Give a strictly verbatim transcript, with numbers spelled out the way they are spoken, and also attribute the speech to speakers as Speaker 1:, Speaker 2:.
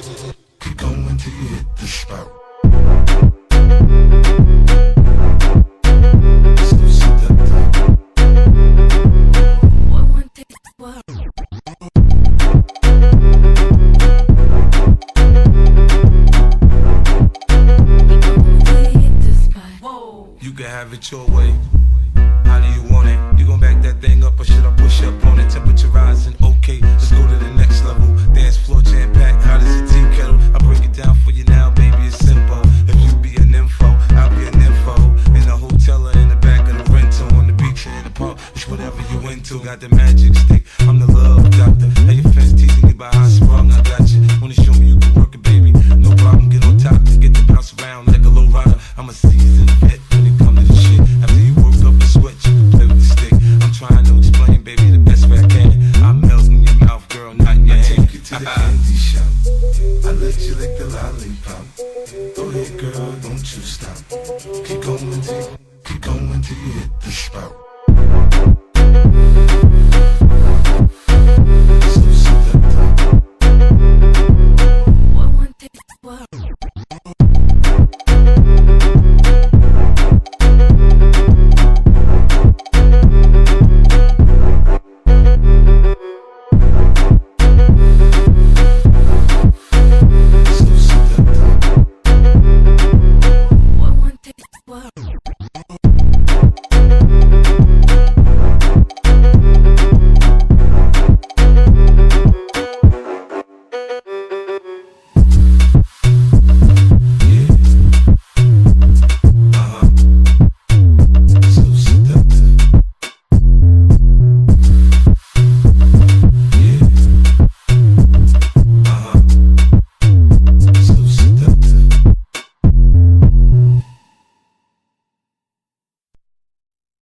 Speaker 1: Keep going till you hit the spot.
Speaker 2: You can have it your way. How do you want it? You gon' back that thing up or should I push up on it? Temperature rising, okay, let's go to the next level. Dance floor jam packed, hot as a tea kettle. I break it down for you now, baby, it's simple. If you be an info, I'll be an info. In the hotel or in the back of the rental, on the beach or in the park, it's whatever you into. Got the magic stick, I'm the love doctor. Hey, your friends teasing you about how I sprung, I got you. Wanna show me you can work it, baby? No problem, get on top and get the bounce around like a low rider. I'm a seasoned vet when it comes to the shit. After you work up a sweat, you can play with the stick. I'm trying to explain, baby, the best way I can. I melt in your mouth, girl, not in your
Speaker 1: I
Speaker 2: hand.
Speaker 1: take you to the candy shop. I let you lick the lollipop. Go ahead, girl, don't you stop. Keep going till, keep going till you hit the spot.